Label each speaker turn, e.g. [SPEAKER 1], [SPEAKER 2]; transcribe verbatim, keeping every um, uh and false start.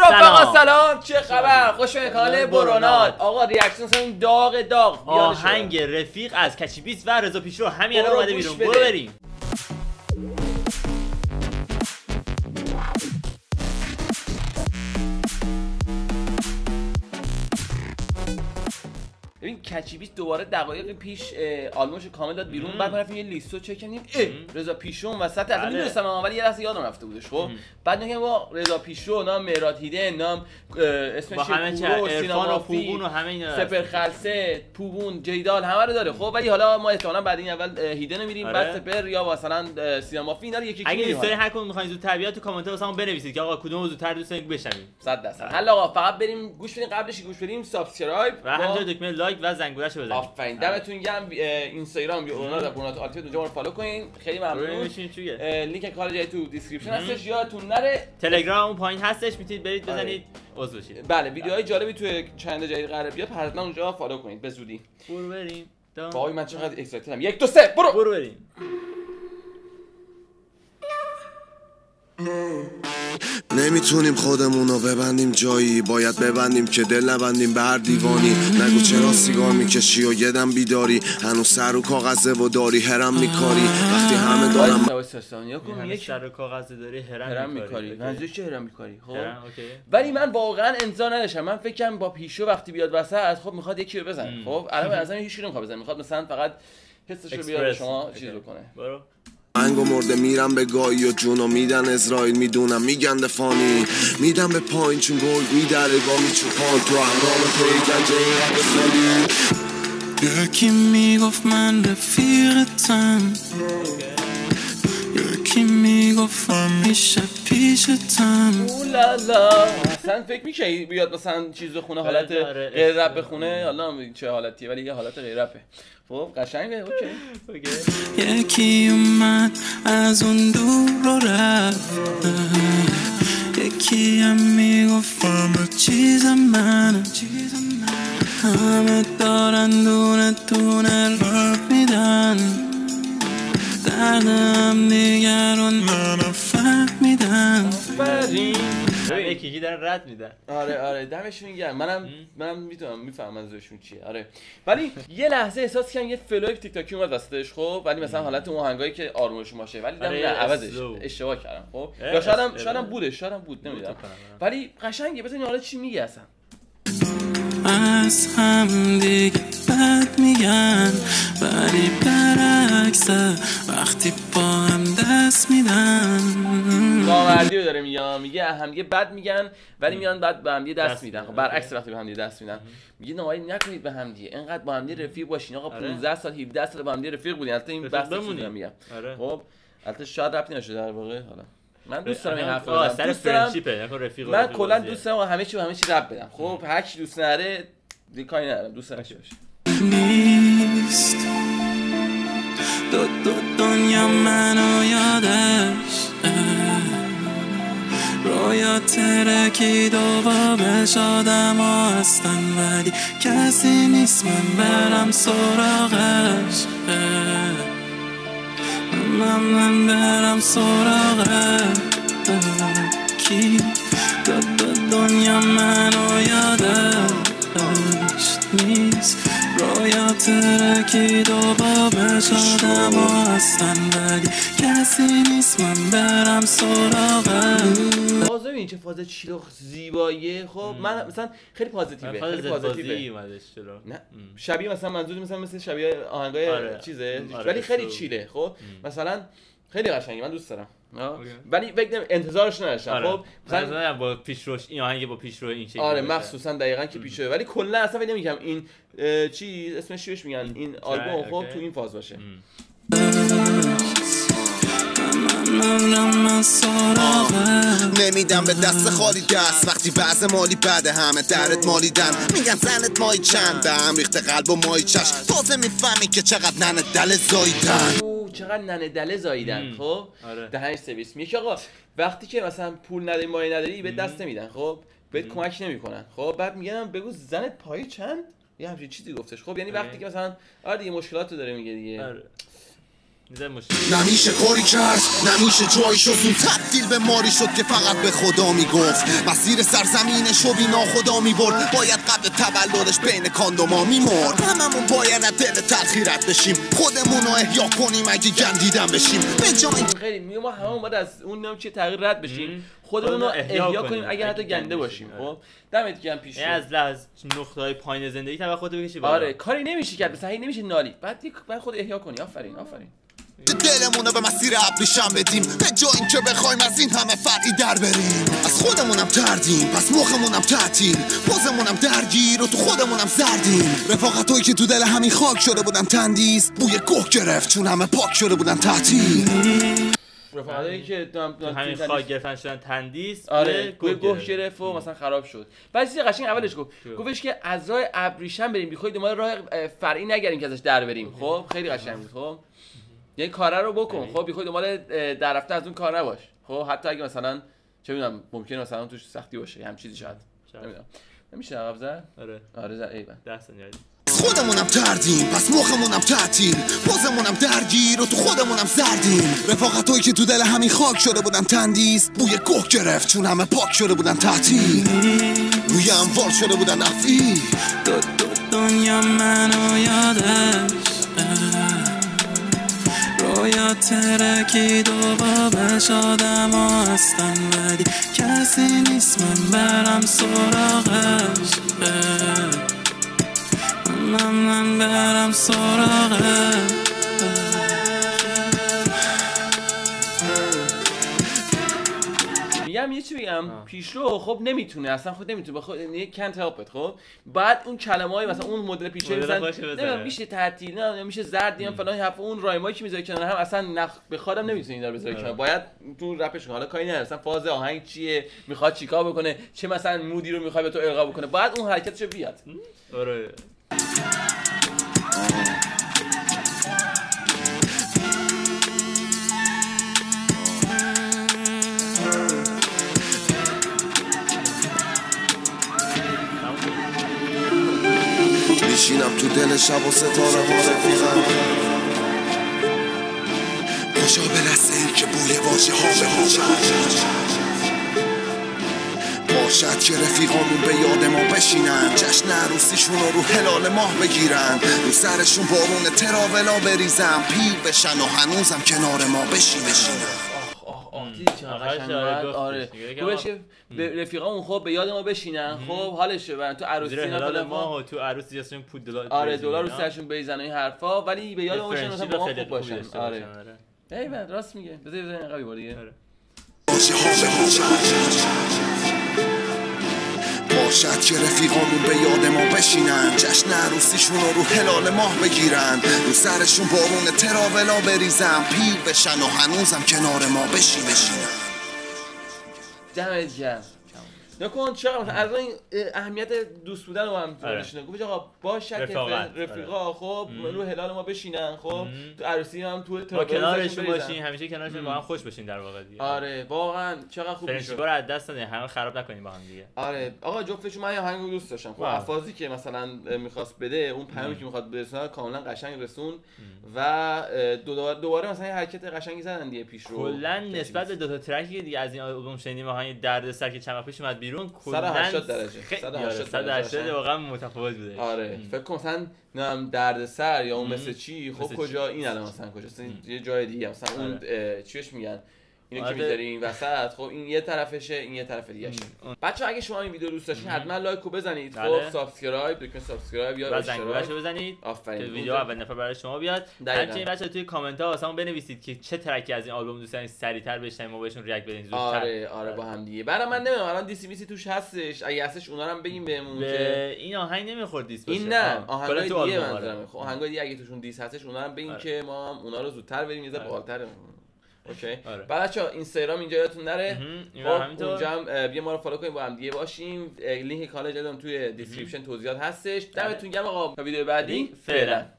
[SPEAKER 1] رفقا سلام، چه خبر؟ خوش اومدید کانال برونات. آقا ریاکشن اصلا این داغ داغ
[SPEAKER 2] آهنگ رفیق از کچی بیست و رضا پیشرو همین الان اومده بیرون. برو بریم.
[SPEAKER 1] ببین کچی بیست دوباره دقایق پیش آلبومش کامل داد بیرون. بعد ما رفتیم یه لیستو چک کردیم، اه رضا پیشرو اون وسط اصلا میدونستم ولی یه لحظه یادم رفته بودش. خب بعد میگم با رضا پیشرو، نام مهراد هیده، نام اسمش
[SPEAKER 2] پورو، عرفان و پوبون و همه اینا،
[SPEAKER 1] سپر خلسه، پوبون، جیدال همه رو داره. خب ولی حالا ما احتمالاً بعد این اول هیده نمیریم، آره. بعد سپر یا مثلا سینمافی اینا رو یکی یکی.
[SPEAKER 2] اگه دوستان هر کدوم میخواین زودتر بیاد تو کامنت واسمون بنویسید که آقا کدوم زودتر دوست دارید بشنویم.
[SPEAKER 1] صد درصد. حالا آقا فقط بریم گوش بدیم، قبلش گوش بدیم سابسکرایب
[SPEAKER 2] و همینجا دکمه لایک و زنگوله‌شو بزنید.
[SPEAKER 1] آفرین، دمتون گرم. اینستاگرام برونات برونات آلتیمت اونجا رو فالو کنین، خیلی ممنون. لینک کانال جای تو دیسکریپشن هستش، یادتون نره.
[SPEAKER 2] تلگرام اون پایین هستش، میتونید برید بزنید عضو بشید.
[SPEAKER 1] بله ویدیوهای جالبی تو چنل جدید قراره بیاد، حتما اونجا فالو کنید به زودی.
[SPEAKER 2] برو بریم.
[SPEAKER 1] وای من چقدر اکسایتدم. یک دو سه برو.
[SPEAKER 2] برو بریم.
[SPEAKER 3] نمیتونیم خودمونو ببندیم جایی، باید ببندیم که دل نبندیم به هر دیوانی. نگو چرا سیگار میکشی و یه دم بیداری، هنوز سر و کاغذه و داری هرم میکاری. وقتی همه دارم
[SPEAKER 2] یک سر و کاغذه داری هرم میکاری.
[SPEAKER 1] منظورش چه هرم میکاری؟ خب ولی من واقعا انتظار نداشتم. من فکر کنم با پیشو وقتی بیاد وسط خب میخواد یکی رو بزنه. خب الان از همین هیچ کی نمیخواد بزنه، میخواد مثلا فقط حسش رو بیاره شما چیز بکنه. برو
[SPEAKER 3] انگو مرده میرم به گایی و جونو میدن اسرائیل، میدونم میگن دفانی، میدم به پایین چون گل میدره با میچوپان تو اهرام پیگنجه این بخوانی.
[SPEAKER 4] یکی میگفت من رفیقتم، یکی میگفت همیشه پیشتم.
[SPEAKER 1] اولالا اصلا فکر میشه بیاد مثلا چیز بخونه، حالت غیر رپ بخونه، حالا چه حالتیه ولی یه حالت غیر رپه. خب قشنگه. اوکی
[SPEAKER 4] یکی اومد از اون دور رو رفت، یکی هم میگفت همه چیز منه، همه دارن دونه دونه رفت میدن، دردم دیگرون منو فهمیدن.
[SPEAKER 2] یکی یکی دارن رد میدن.
[SPEAKER 1] آره آره دمشون گرم. منم منم میتونم میفهمم منظورشون چیه. آره ولی یه لحظه احساس کردم یه فلوی تیک تاکی اومد وسطش. خب ولی مثلا حالت اون آهنگایی که آرومش باشه، ولی دم عوضش اشتباه کردم. خب یا شایدم شایدم بوده شایدم بود نمیدونم، ولی قشنگه. ببین حالا چی میگه اصلا.
[SPEAKER 4] از هم دیگه بد میگن ولی برعکسه وقتی با هم دست میدن.
[SPEAKER 1] نامردی رو داره میگه، میگه هم دیگه بد میگن ولی میان بعد به هم دیگه دست میدن. خب برعکس وقتی به هم دیگه دست میدن میگه نمایی نکنید به هم دیگه، اینقدر با هم دیگه رفیق باشین. آقا پانزده سال هفده سال با هم دیگه رفیق بودین. البته این بحث بمونه میگم. خب البته شاید ربطی نشه در واقع. حالا من دوست دارم این حرفو بزنم،
[SPEAKER 2] سر فرندشیپه نکن رفیق.
[SPEAKER 1] من کلا دوست دارم همه چی و همه چی رپ بدم. خب هر کی دوست نداره دیگه ندارم، دوست دارم چی باشه.
[SPEAKER 4] نیست دو دو دنیا منو یادش، رویا ترکید و بابش آدم ها هستن ولی کسی نیست من برم سراغش، من من برم سراغش. کی دو دو دنیا منو یادش نیست، رویا ترکید و بابش آدم ها هستن ولی کسی نیست من برم سراغه.
[SPEAKER 1] باز ببین چه فاز چیلو زیباییه. خب من مثلا خیلی پازیتیوه، خیلی پازیتیوه. نه شبیه مثلا منظوری مثلا مثل شبیه آهنگای آره. چیزه آره. ولی خیلی چیله. خب مثلا خیلی قشنگه، من دوست دارم. ولی فکر انتظارش نداشتم.
[SPEAKER 2] آره.
[SPEAKER 1] خب
[SPEAKER 2] مثلا با پیشروش این آهنگ با پیشرو این شکلی.
[SPEAKER 1] آره مخصوصا دقیقاً که پیشرو، ولی کلا اصلا فکر نمی‌کنم این چی اسمش چی بهش میگن این آلبوم خب تو این فاز باشه.
[SPEAKER 3] نمیدم به دست خالی دست وقتی بعض مالی بده، همه درت مالیدن میگن زنت مایی چند، به هم ریخته قلب و مایی چشم، تازه میفهمی که چقدر ننه دل زاییدن،
[SPEAKER 1] چقدر ننه دله زاییدن. خب دهنش سرویس میگه آقا وقتی که مثلا پول نداری مایه نداری به دست نمیدن. خب بهت کمک نمیکنن. خب بعد میگن بگو زنت پای چند، یه همچین چیزی گفتش. خب یعنی وقتی که مثلا آره دیگه مشکلاتو داره میگه دیگه.
[SPEAKER 3] نمیشه کاری کرد نمیشه جایی شد اون تبدیل به ماری شد که فقط به خدا میگفت مسیر سرزمینشو بی ناخدا میبرد باید قبل تولدش بین کاندوما میمرد هممون باید از دل تلخیرت بشیم خودمونو احیا کنیم اگه گندیدن بشیم به جای
[SPEAKER 1] خیلی میگم ما هممون باید از اون نام چه تغییر رد بشیم خودمون رو احیا کنیم اگه حتی گنده باشیم. خب دمت گرم پیش
[SPEAKER 2] از لحظه نقطه‌های پایین زندگی توقع بکشی بالا.
[SPEAKER 1] آره کاری نمیشه کرد مثلا هی نمیشه نالی بعد بعد خود احیا کنی. آفرین آفرین.
[SPEAKER 3] دلمونو به مسیر ابریشم بدیم به جای اینکه بخوایم از این همه فرعی در بریم از خودمونم تردیم پس مخمونم تعطیل پوزمونم درگیر و تو خودمونم زردیم رفاقتایی که تو دل همین خاک شده بودن تندیس بوی گوه گرفت چون همه پاک شده بودن تعطیل
[SPEAKER 1] رفاقتایی که
[SPEAKER 2] تو همین خاک گرفتن شدن تندیس
[SPEAKER 1] آره گوه گوه گرفت و مثلا خراب شد. بعد چیز قشنگ اولش گفت گفتش که از راه ابریشم بریم بیخوای دنبال راه فرعی نگردیم که ازش در بریم. خب خیلی قشنگ بود. خب یه کاره رو بکن. خب بیخوای دنبال در رفته از اون کار نباش. خب حتی اگه مثلا چه میدونم ممکنه مثلا توش سختی باشه هم چیزی شاید نمیدونم نمیشه عقب زد.
[SPEAKER 2] آره
[SPEAKER 1] آره زد. ایول
[SPEAKER 2] ده ثانیه
[SPEAKER 3] خودمونم تردیم پس مخمونم تعطیل پوزمونم درگیر و تو خودمونم زردیم رفاقتایی که تو دل همین خاک شده بودن تندیس بوی گوه گرفت چون همه پاک شده بودن تعطیل روی اموال شده بودن افعی
[SPEAKER 4] دو دو دنیا منو یادش رویا ترکید و بابش آدم ها هستن ولی کسی نیست من برم سراغش من من برم سراغش
[SPEAKER 1] میگم یه چی بگم پیشرو خب نمیتونه اصلا خود نمیتونه بخواد یه can't help it. خب بعد اون کلمه‌های مثلا اون مدل پیشرو مثلا نمیدونم میشه تعطیل نه میشه زردیم فلان حرف اون رایمایی که میذاره کنار هم اصلا نخ بخوادم نمیتونه اینا رو بذاره کنار باید تو رپش کنه. حالا کاری نداره مثلا فاز آهنگ چیه میخواد چیکار بکنه چه مثلا مودی رو میخواد به تو القا بکنه باید اون حرکتشو بیاد.
[SPEAKER 2] آره
[SPEAKER 3] میشینم تو دل شب و ستاره ها رفیقم خوشا به لحظه ای که بوی واژه ها به باشد که رفیقامون به یاد ما بشینن جشن عروسیشون رو رو هلال ماه بگیرن رو سرشون بارون تراولا بریزم پیر بشن و هنوزم کنار ما بشین بشینن
[SPEAKER 1] آره گوش به رفیقامون خب به یاد ما بشینن خب حالش ببرن تو عروسی
[SPEAKER 2] نه ما تو عروسی جسمون پول دلار
[SPEAKER 1] آره دلار رو سرشون بریزن این حرفا ولی به یاد ما بشینن مثلا با ما خوب باشن. آره ایول راست میگه بذار بزنین عقبی بار دیگه.
[SPEAKER 3] باشد که رفیقامون به یاد ما بشینن جشن عروسیشون رو رو هلال ماه بگیرن رو سرشون بارون تراولا بریزم پیر بشن و هنوزم کنار ما بشین بشینن.
[SPEAKER 1] دمت گرم. نکن چقدر مثلا از این اهمیت دوست بودن رو هم داشتن. گفت آقا باشه که رفیقا خب رو هلال ما بشینن خب تو عروسی هم تو
[SPEAKER 2] با کنارشون باشین همیشه کنارشون با هم خوش بشین در واقع دیگه.
[SPEAKER 1] آره واقعا چقدر خوب میشه.
[SPEAKER 2] فرنشیپ رو از دست ندین همه خراب نکنین با هم دیگه.
[SPEAKER 1] آره آقا جفتشون من آهنگو دوست داشتم. خب افاضی که مثلا می‌خواست بده اون پیامی که می‌خواد برسونه کاملا قشنگ رسون و دوباره دوباره مثلا حرکت قشنگی زدن دیگه پیش رو.
[SPEAKER 2] کلا نسبت به دو تا ترکی دیگه از این آلبوم شنیدیم آهنگ دردسر که چند وقت پیش اومد بیرون
[SPEAKER 1] صد و هشتاد درجه
[SPEAKER 2] صد و هشتاد واقعا متفاوت بوده.
[SPEAKER 1] آره فکر کنم مثلا نم دردسر یا اون مثل چی خب کجا این الان مثلا کجاست یه جای دیگه مثلا اون چیش میگن اینو که میذارین وسط خب این یه طرفشه این یه طرف دیگه شه. بچه‌ها اگه شما این ویدیو دوست داشتین حتما لایک رو بزنید خب سابسکرایب دکمه سابسکرایب یا
[SPEAKER 2] اشتراک بزنید
[SPEAKER 1] آفرین
[SPEAKER 2] که ویدیو اول نفر برای شما بیاد. همچنین بچه‌ها توی کامنت ها واسمون بنویسید که چه ترکی از این آلبوم دوست دارین سریعتر بشنویم ما بهشون ریاکت بدیم زودتر.
[SPEAKER 1] آره آره با هم دیگه. برای من نمیدونم الان دیسی میسی توش هستش اگه هستش اونا رو هم بگیم بهمون که
[SPEAKER 2] این آهنگ نمیخورد دیس باشه.
[SPEAKER 1] این نه آهنگای دیگه منظورم. خب آهنگای دیگه اگه توشون دیس هستش اونا رو بگین که ما هم اونا رو زودتر بریم یه ذره بالاتر. اوکی
[SPEAKER 2] آره.
[SPEAKER 1] بعد بچه‌ها اینستاگرام اینجا یادتون نره خب اونجا هم بیا ما رو فالو کنیم با هم دیگه باشیم. لینک کانال جدیدم توی دیسکریپشن توضیحات هستش. دمتون گرم آقا تا ویدیو بعدی فعلا.